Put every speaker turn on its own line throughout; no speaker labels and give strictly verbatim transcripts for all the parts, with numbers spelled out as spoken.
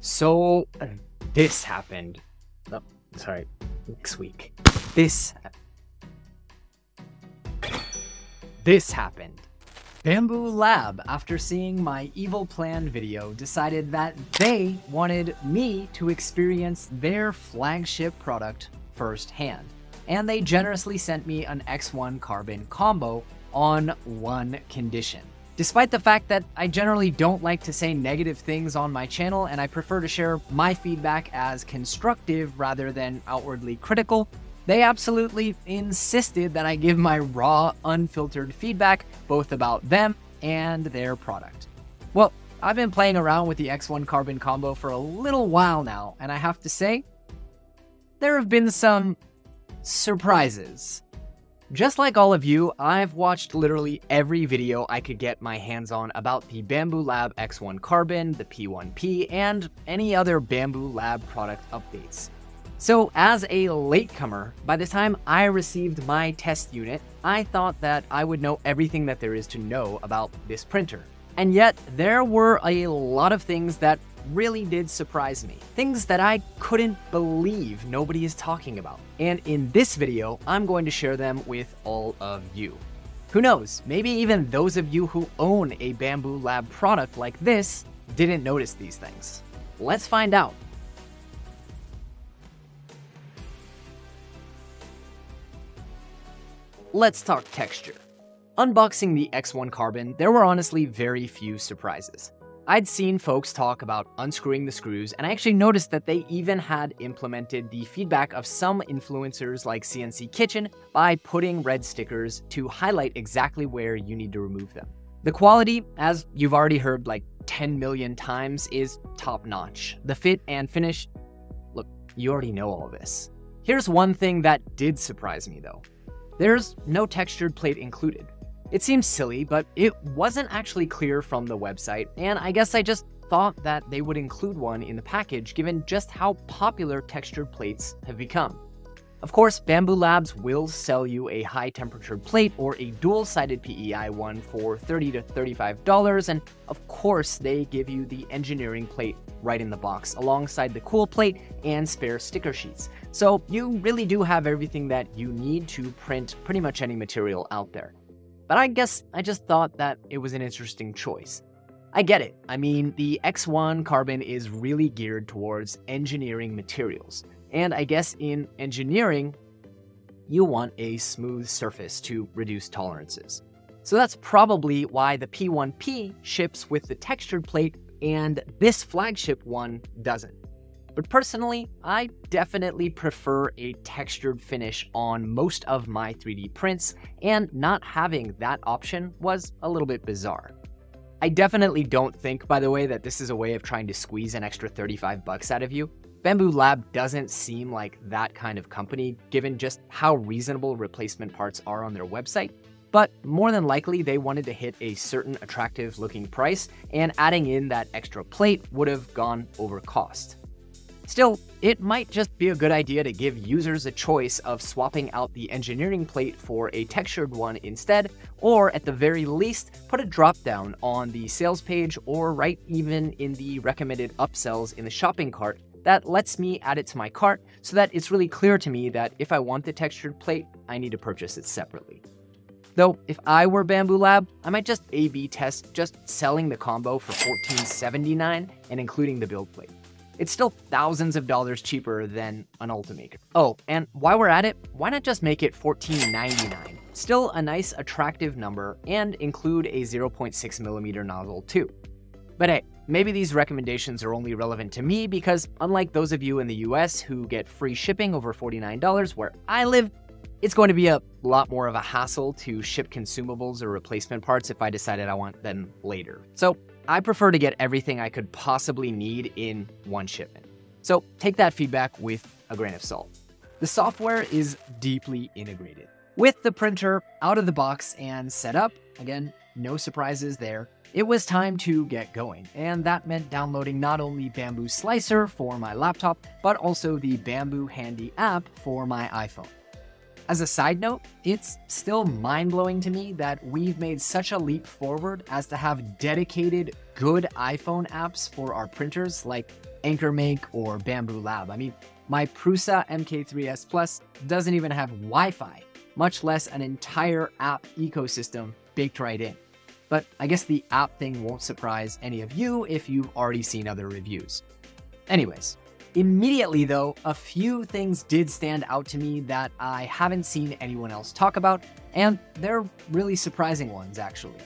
So uh, this happened. Oh, sorry, next week. This. This happened. Bambu Lab, after seeing my evil plan video, decided that they wanted me to experience their flagship product firsthand. And they generously sent me an X one Carbon Combo on one condition. Despite the fact that I generally don't like to say negative things on my channel and I prefer to share my feedback as constructive rather than outwardly critical, they absolutely insisted that I give my raw, unfiltered feedback both about them and their product. Well, I've been playing around with the X one Carbon Combo for a little while now, and I have to say, there have been some surprises. Just like all of you, I've watched literally every video I could get my hands on about the Bambu Lab X one Carbon, the P one P, and any other Bambu Lab product updates. So as a latecomer, by the time I received my test unit, I thought that I would know everything that there is to know about this printer. And yet, there were a lot of things that really did surprise me. Things that I couldn't believe nobody is talking about. And in this video, I'm going to share them with all of you. Who knows, maybe even those of you who own a Bambu Lab product like this didn't notice these things. Let's find out. Let's talk texture. Unboxing the X one Carbon, there were honestly very few surprises. I'd seen folks talk about unscrewing the screws, and I actually noticed that they even had implemented the feedback of some influencers like C N C Kitchen by putting red stickers to highlight exactly where you need to remove them. The quality, as you've already heard like ten million times, is top-notch. The fit and finish, look, you already know all this. Here's one thing that did surprise me though. There's no textured plate included. It seems silly, but it wasn't actually clear from the website, and I guess I just thought that they would include one in the package given just how popular textured plates have become. Of course, Bambu Labs will sell you a high-temperature plate or a dual-sided P E I one for thirty to thirty-five dollars, and of course they give you the engineering plate right in the box alongside the cool plate and spare sticker sheets. So you really do have everything that you need to print pretty much any material out there. But I guess I just thought that it was an interesting choice. I get it. I mean, the X one Carbon is really geared towards engineering materials. And I guess in engineering, you want a smooth surface to reduce tolerances. So that's probably why the P one P ships with the textured plate and this flagship one doesn't. But personally, I definitely prefer a textured finish on most of my three D prints, and not having that option was a little bit bizarre. I definitely don't think, by the way, that this is a way of trying to squeeze an extra thirty-five bucks out of you. Bambu Lab doesn't seem like that kind of company, given just how reasonable replacement parts are on their website. But more than likely, they wanted to hit a certain attractive looking price, and adding in that extra plate would have gone over cost. Still, it might just be a good idea to give users a choice of swapping out the engineering plate for a textured one instead, or at the very least, put a drop-down on the sales page or right even in the recommended upsells in the shopping cart that lets me add it to my cart so that it's really clear to me that if I want the textured plate, I need to purchase it separately. Though, if I were Bambu Lab, I might just A B test just selling the combo for fourteen seventy-nine and including the build plate. It's still thousands of dollars cheaper than an Ultimaker. Oh, and while we're at it, why not just make it fourteen ninety-nine? Still a nice, attractive number, and include a zero point six millimeter nozzle too. But hey, maybe these recommendations are only relevant to me because unlike those of you in the U S who get free shipping over forty-nine dollars where I live, it's going to be a lot more of a hassle to ship consumables or replacement parts if I decided I want them later. So I prefer to get everything I could possibly need in one shipment. So take that feedback with a grain of salt. The software is deeply integrated. With the printer out of the box and set up, again, no surprises there, it was time to get going. And that meant downloading not only Bambu Slicer for my laptop, but also the Bambu Handy app for my iPhone. As a side note, it's still mind-blowing to me that we've made such a leap forward as to have dedicated, good iPhone apps for our printers like AnchorMake or Bambu Lab. I mean, my Prusa M K three S Plus doesn't even have Wi-Fi, much less an entire app ecosystem baked right in. But I guess the app thing won't surprise any of you if you've already seen other reviews. Anyways, immediately though, a few things did stand out to me that I haven't seen anyone else talk about, and they're really surprising ones actually.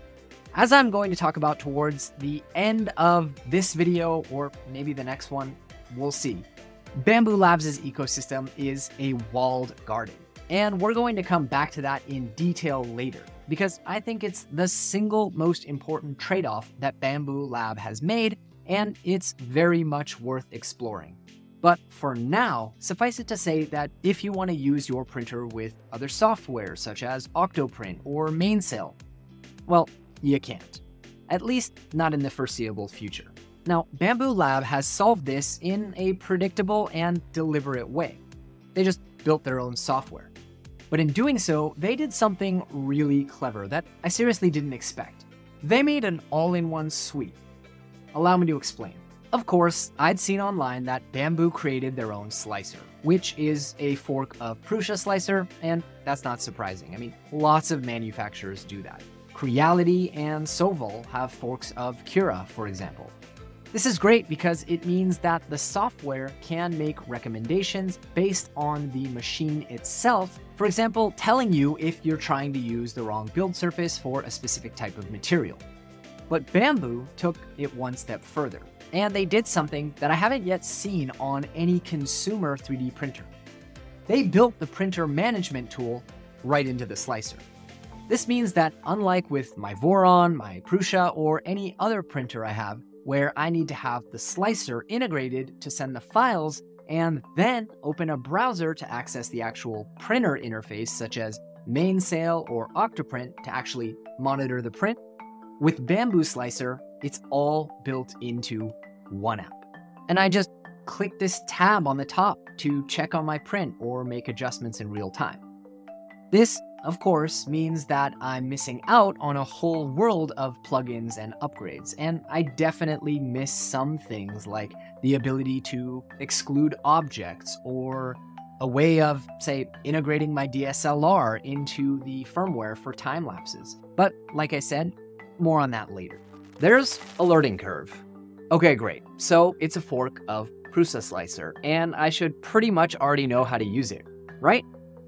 As I'm going to talk about towards the end of this video, or maybe the next one, we'll see. Bambu Labs' ecosystem is a walled garden, and we're going to come back to that in detail later, because I think it's the single most important trade-off that Bambu Lab has made, and it's very much worth exploring. But for now, suffice it to say that if you want to use your printer with other software such as Octoprint or Mainsail, well, you can't. At least not in the foreseeable future. Now, Bambu Lab has solved this in a predictable and deliberate way. They just built their own software. But in doing so, they did something really clever that I seriously didn't expect. They made an all-in-one suite. Allow me to explain. Of course, I'd seen online that Bambu created their own slicer, which is a fork of Prusa slicer, and that's not surprising. I mean, lots of manufacturers do that. Creality and Sovol have forks of Cura, for example. This is great because it means that the software can make recommendations based on the machine itself, for example, telling you if you're trying to use the wrong build surface for a specific type of material. But Bambu took it one step further, and they did something that I haven't yet seen on any consumer three D printer. They built the printer management tool right into the slicer. This means that unlike with my Voron, my Prusa, or any other printer I have, where I need to have the slicer integrated to send the files and then open a browser to access the actual printer interface such as Mainsail or Octoprint to actually monitor the print, with Bambu Slicer, it's all built into one app. And I just click this tab on the top to check on my print or make adjustments in real time. This, of course, means that I'm missing out on a whole world of plugins and upgrades, and I definitely miss some things like the ability to exclude objects or a way of, say, integrating my D S L R into the firmware for time lapses. But like I said, more on that later. There's a learning curve. Okay, great. So it's a fork of Prusa Slicer, and I should pretty much already know how to use it, right?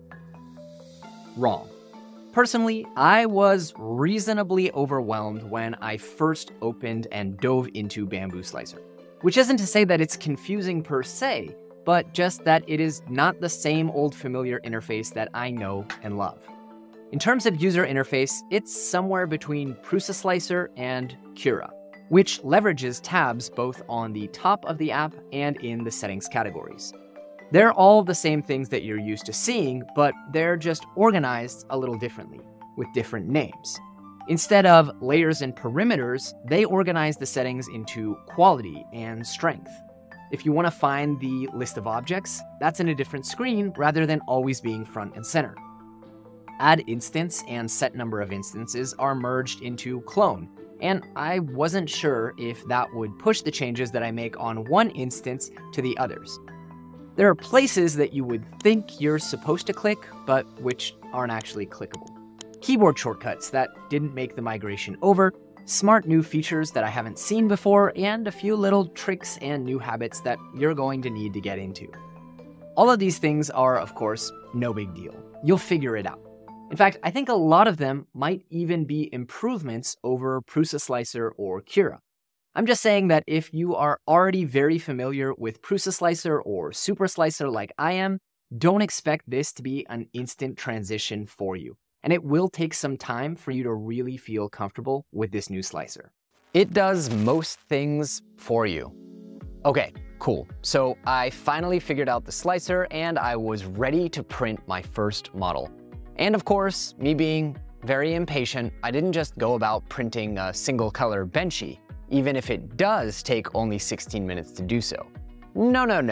Wrong. Personally, I was reasonably overwhelmed when I first opened and dove into Bambu Slicer, which isn't to say that it's confusing per se, but just that it is not the same old familiar interface that I know and love. In terms of user interface, it's somewhere between Prusa Slicer and Cura, which leverages tabs both on the top of the app and in the settings categories. They're all the same things that you're used to seeing, but they're just organized a little differently, with different names. Instead of layers and perimeters, they organize the settings into quality and strength. If you want to find the list of objects, that's in a different screen rather than always being front and center. Add instance and set number of instances are merged into clone, and I wasn't sure if that would push the changes that I make on one instance to the others. There are places that you would think you're supposed to click, but which aren't actually clickable. Keyboard shortcuts that didn't make the migration over, smart new features that I haven't seen before, and a few little tricks and new habits that you're going to need to get into. All of these things are, of course, no big deal. You'll figure it out. In fact, I think a lot of them might even be improvements over Prusa Slicer or Cura. I'm just saying that if you are already very familiar with Prusa Slicer or Super Slicer like I am, don't expect this to be an instant transition for you. And it will take some time for you to really feel comfortable with this new slicer. It does most things for you. Okay, cool. So I finally figured out the slicer and I was ready to print my first model. And of course, me being very impatient, I didn't just go about printing a single color benchy, even if it does take only sixteen minutes to do so. No, no, no.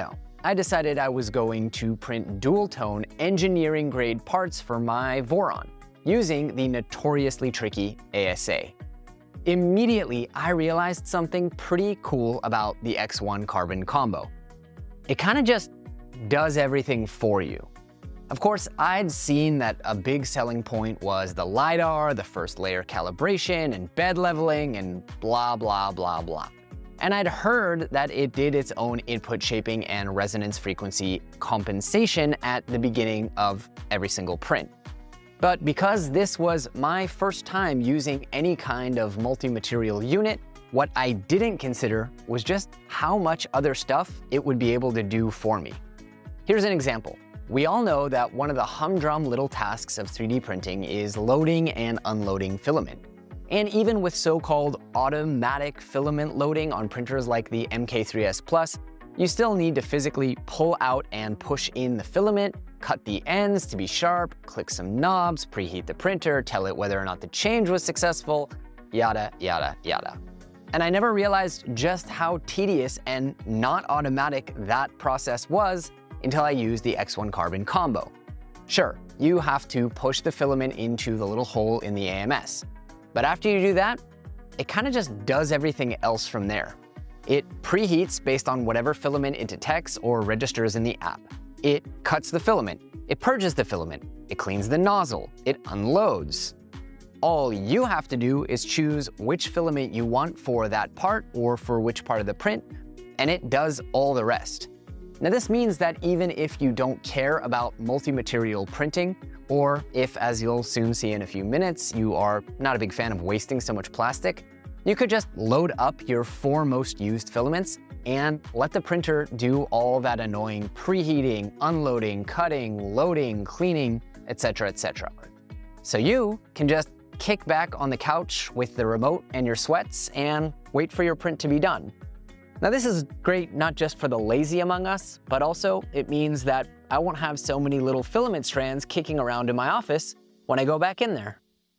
I decided I was going to print dual-tone engineering-grade parts for my Voron, using the notoriously tricky A S A. Immediately, I realized something pretty cool about the X one Carbon Combo. It kind of just does everything for you. Of course, I'd seen that a big selling point was the LiDAR, the first layer calibration, and bed leveling, and blah, blah, blah, blah. And I'd heard that it did its own input shaping and resonance frequency compensation at the beginning of every single print. But because this was my first time using any kind of multi-material unit, what I didn't consider was just how much other stuff it would be able to do for me. Here's an example. We all know that one of the humdrum little tasks of three D printing is loading and unloading filament. And even with so-called automatic filament loading on printers like the M K three S Plus, you still need to physically pull out and push in the filament, cut the ends to be sharp, click some knobs, preheat the printer, tell it whether or not the change was successful, yada, yada, yada. And I never realized just how tedious and not automatic that process was until I used the X one Carbon Combo. Sure, you have to push the filament into the little hole in the A M S. But after you do that, it kind of just does everything else from there. It preheats based on whatever filament it detects or registers in the app. It cuts the filament, it purges the filament, it cleans the nozzle, it unloads. All you have to do is choose which filament you want for that part or for which part of the print, and it does all the rest. Now this means that even if you don't care about multi-material printing, or if, as you'll soon see in a few minutes, you are not a big fan of wasting so much plastic, you could just load up your four most used filaments and let the printer do all that annoying preheating, unloading, cutting, loading, cleaning, et cetera, et cetera. So you can just kick back on the couch with the remote and your sweats and wait for your print to be done. Now this is great not just for the lazy among us, but also it means that I won't have so many little filament strands kicking around in my office when I go back in there.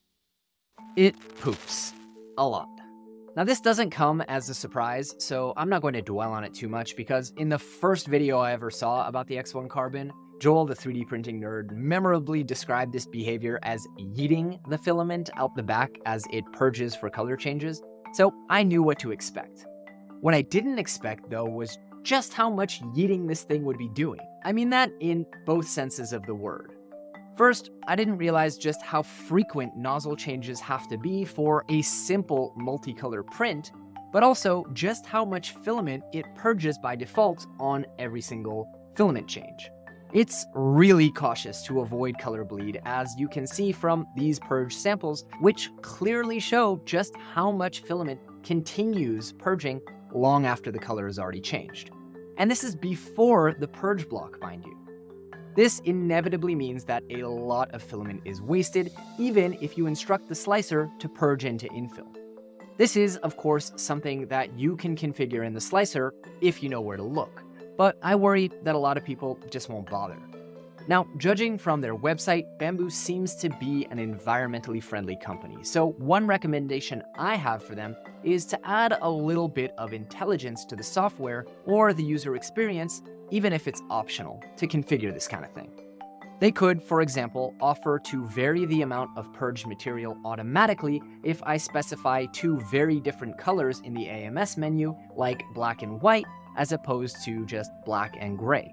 It poops a lot. Now this doesn't come as a surprise, so I'm not going to dwell on it too much because in the first video I ever saw about the X one Carbon, Joel, the three D printing nerd, memorably described this behavior as yeeting the filament out the back as it purges for color changes, so I knew what to expect. What I didn't expect, though, was just how much yeeting this thing would be doing. I mean that in both senses of the word. First, I didn't realize just how frequent nozzle changes have to be for a simple multicolor print, but also just how much filament it purges by default on every single filament change. It's really cautious to avoid color bleed, as you can see from these purge samples, which clearly show just how much filament continues purging long after the color is already changed. And this is before the purge block, mind you. This inevitably means that a lot of filament is wasted, even if you instruct the slicer to purge into infill. This is, of course, something that you can configure in the slicer if you know where to look, but I worry that a lot of people just won't bother. Now, judging from their website, Bambu seems to be an environmentally friendly company, so one recommendation I have for them is to add a little bit of intelligence to the software or the user experience, even if it's optional, to configure this kind of thing. They could, for example, offer to vary the amount of purged material automatically if I specify two very different colors in the A M S menu, like black and white, as opposed to just black and gray.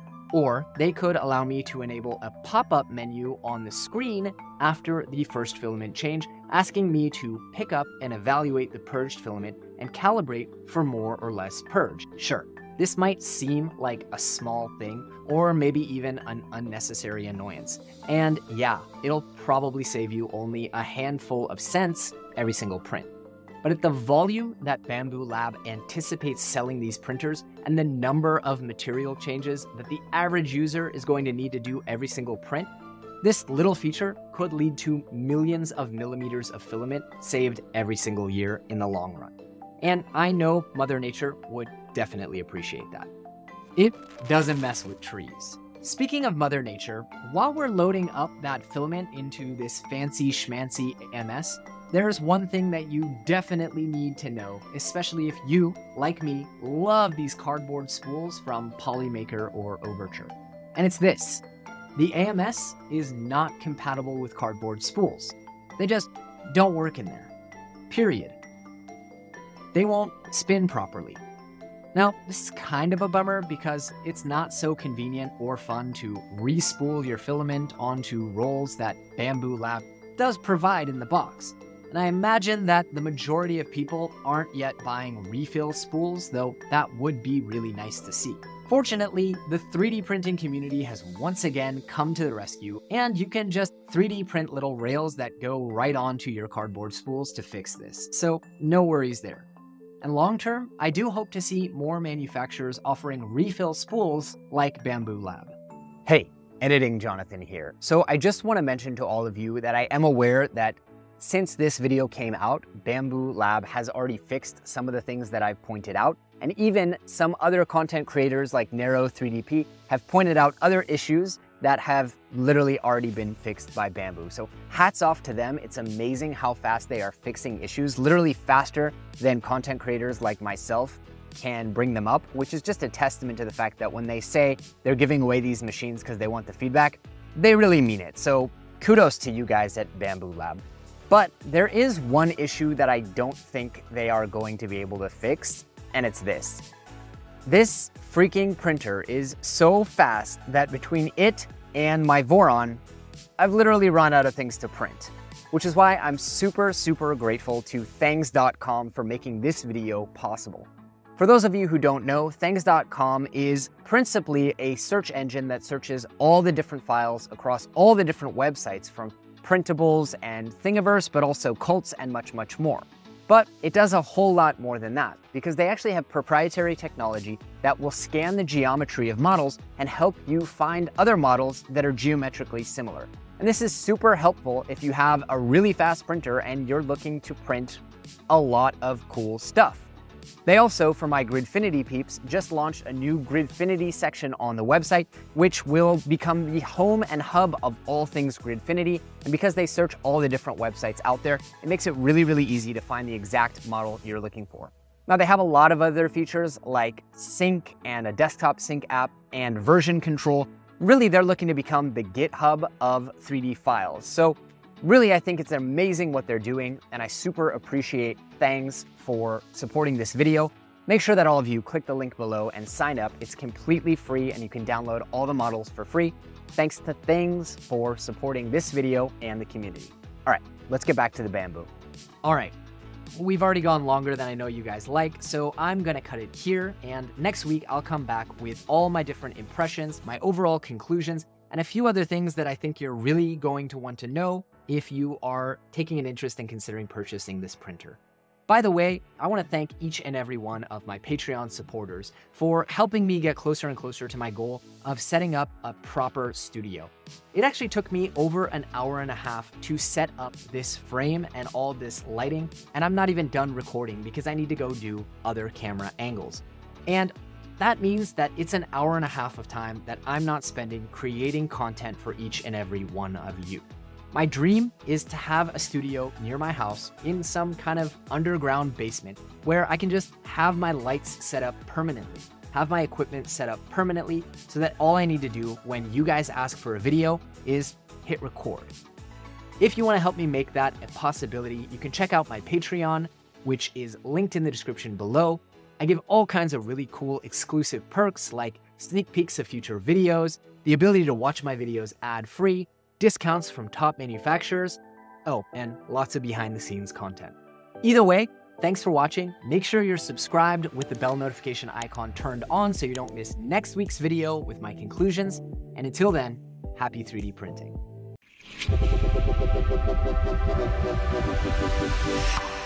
Or they could allow me to enable a pop-up menu on the screen after the first filament change, asking me to pick up and evaluate the purged filament and calibrate for more or less purge. Sure, this might seem like a small thing, or maybe even an unnecessary annoyance. And yeah, it'll probably save you only a handful of cents every single print. But at the volume that Bambu Lab anticipates selling these printers and the number of material changes that the average user is going to need to do every single print, this little feature could lead to millions of millimeters of filament saved every single year in the long run. And I know Mother Nature would definitely appreciate that. It doesn't mess with trees. Speaking of Mother Nature, while we're loading up that filament into this fancy schmancy A M S, there's one thing that you definitely need to know, especially if you, like me, love these cardboard spools from Polymaker or Overture. And it's this: the A M S is not compatible with cardboard spools. They just don't work in there. Period. They won't spin properly. Now, this is kind of a bummer because it's not so convenient or fun to re-spool your filament onto rolls that Bambu Lab does provide in the box. And I imagine that the majority of people aren't yet buying refill spools, though that would be really nice to see. Fortunately, the three D printing community has once again come to the rescue, and you can just three D print little rails that go right onto your cardboard spools to fix this, so no worries there. And long term, I do hope to see more manufacturers offering refill spools like Bambu Lab.
Hey, Editing Jonathan here. So I just want to mention to all of you that I am aware that since this video came out, Bambu Lab has already fixed some of the things that I've pointed out, and even some other content creators like Nero three D P have pointed out other issues that have literally already been fixed by Bambu. So hats off to them. It's amazing how fast they are fixing issues, literally faster than content creators like myself can bring them up, which is just a testament to the fact that when they say they're giving away these machines because they want the feedback, they really mean it. So kudos to you guys at Bambu Lab. But there is one issue that I don't think they are going to be able to fix, and it's this. This freaking printer is so fast that between it and my Voron, I've literally run out of things to print, which is why I'm super, super grateful to thangs dot com for making this video possible. For those of you who don't know, thangs dot com is principally a search engine that searches all the different files across all the different websites, from printables and Thingiverse, but also cults and much, much more. But it does a whole lot more than that, because they actually have proprietary technology that will scan the geometry of models and help you find other models that are geometrically similar. And this is super helpful if you have a really fast printer and you're looking to print a lot of cool stuff. They also, for my Gridfinity peeps, just launched a new Gridfinity section on the website, which will become the home and hub of all things Gridfinity. And because they search all the different websites out there, it makes it really, really easy to find the exact model you're looking for. Now, they have a lot of other features like sync and a desktop sync app and version control. Really, they're looking to become the GitHub of three D files. So really, I think it's amazing what they're doing, and I super appreciate Thangs for supporting this video. Make sure that all of you click the link below and sign up. It's completely free, and you can download all the models for free. Thanks to Thangs for supporting this video and the community. All right, let's get back to the Bambu.
All right, we've already gone longer than I know you guys like, so I'm gonna cut it here, and next week I'll come back with all my different impressions, my overall conclusions, and a few other things that I think you're really going to want to know if you are taking an interest in considering purchasing this printer. By the way, I want to thank each and every one of my Patreon supporters for helping me get closer and closer to my goal of setting up a proper studio. It actually took me over an hour and a half to set up this frame and all this lighting, and I'm not even done recording because I need to go do other camera angles. And that means that it's an hour and a half of time that I'm not spending creating content for each and every one of you. My dream is to have a studio near my house in some kind of underground basement where I can just have my lights set up permanently, have my equipment set up permanently, so that all I need to do when you guys ask for a video is hit record. If you want to help me make that a possibility, you can check out my Patreon, which is linked in the description below. I give all kinds of really cool exclusive perks like sneak peeks of future videos, the ability to watch my videos ad-free, discounts from top manufacturers, oh, and lots of behind-the-scenes content. Either way, thanks for watching. Make sure you're subscribed with the bell notification icon turned on so you don't miss next week's video with my conclusions. And until then, happy three D printing.